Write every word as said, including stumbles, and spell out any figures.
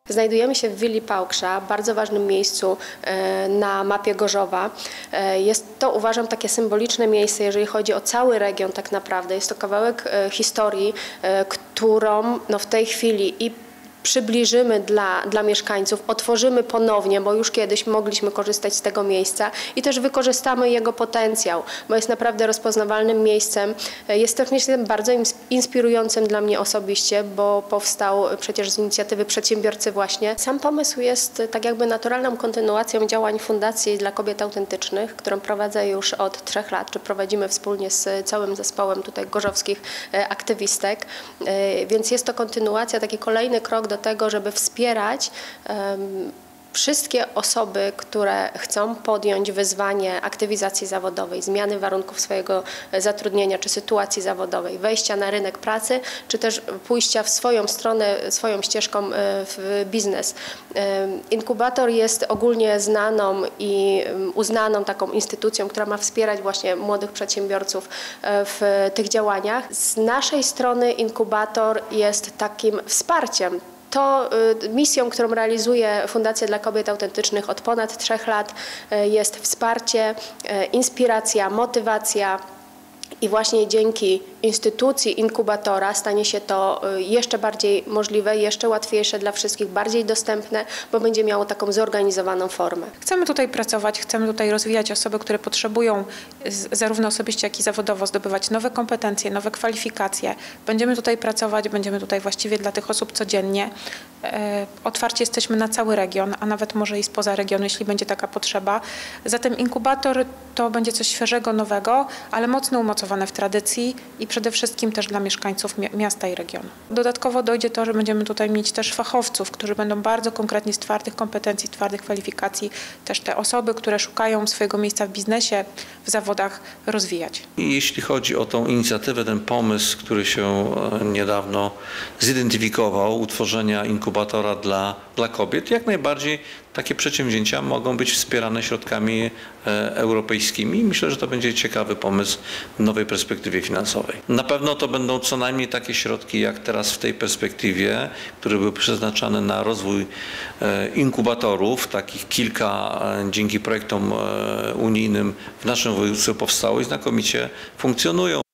Znajdujemy się w willi Pałkrza, bardzo ważnym miejscu na mapie Gorzowa. Jest to, uważam, takie symboliczne miejsce, jeżeli chodzi o cały region tak naprawdę. Jest to kawałek historii, którą no, w tej chwili i przybliżymy dla, dla mieszkańców, otworzymy ponownie, bo już kiedyś mogliśmy korzystać z tego miejsca i też wykorzystamy jego potencjał, bo jest naprawdę rozpoznawalnym miejscem. Jest też miejscem bardzo inspirującym dla mnie osobiście, bo powstał przecież z inicjatywy przedsiębiorcy właśnie. Sam pomysł jest tak jakby naturalną kontynuacją działań Fundacji dla Kobiet Autentycznych, którą prowadzę już od trzech lat, czy prowadzimy wspólnie z całym zespołem tutaj gorzowskich aktywistek, więc jest to kontynuacja, taki kolejny krok do tego, żeby wspierać um, wszystkie osoby, które chcą podjąć wyzwanie aktywizacji zawodowej, zmiany warunków swojego zatrudnienia czy sytuacji zawodowej, wejścia na rynek pracy, czy też pójścia w swoją stronę, swoją ścieżką w biznes. Inkubator jest ogólnie znaną i uznaną taką instytucją, która ma wspierać właśnie młodych przedsiębiorców w tych działaniach. Z naszej strony inkubator jest takim wsparciem. To misją, którą realizuje Fundacja dla Kobiet Autentycznych od ponad trzech lat, jest wsparcie, inspiracja, motywacja. I właśnie dzięki instytucji inkubatora stanie się to jeszcze bardziej możliwe, jeszcze łatwiejsze dla wszystkich, bardziej dostępne, bo będzie miało taką zorganizowaną formę. Chcemy tutaj pracować, chcemy tutaj rozwijać osoby, które potrzebują zarówno osobiście, jak i zawodowo zdobywać nowe kompetencje, nowe kwalifikacje. Będziemy tutaj pracować, będziemy tutaj właściwie dla tych osób codziennie. Otwarci jesteśmy na cały region, a nawet może i spoza regionu, jeśli będzie taka potrzeba. Zatem inkubator to będzie coś świeżego, nowego, ale mocno umocowane w tradycji i przede wszystkim też dla mieszkańców miasta i regionu. Dodatkowo dojdzie to, że będziemy tutaj mieć też fachowców, którzy będą bardzo konkretnie z twardych kompetencji, twardych kwalifikacji, też te osoby, które szukają swojego miejsca w biznesie, w zawodach rozwijać. I jeśli chodzi o tą inicjatywę, ten pomysł, który się niedawno zidentyfikował, utworzenia inkubatora dla, dla kobiet, jak najbardziej takie przedsięwzięcia mogą być wspierane środkami europejskimi. Myślę, że to będzie ciekawy pomysł w nowej perspektywie finansowej. Na pewno to będą co najmniej takie środki, jak teraz w tej perspektywie, które były przeznaczane na rozwój inkubatorów, takich kilka dzięki projektom unijnym w naszym województwie powstało i znakomicie funkcjonują.